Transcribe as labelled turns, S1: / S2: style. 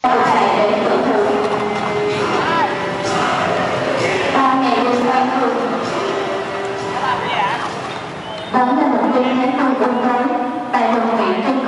S1: chạy để tưởng thưởng. Ta ngày đêm quay thường. Đó là một đêm đến tôi cùng với tại bệnh viện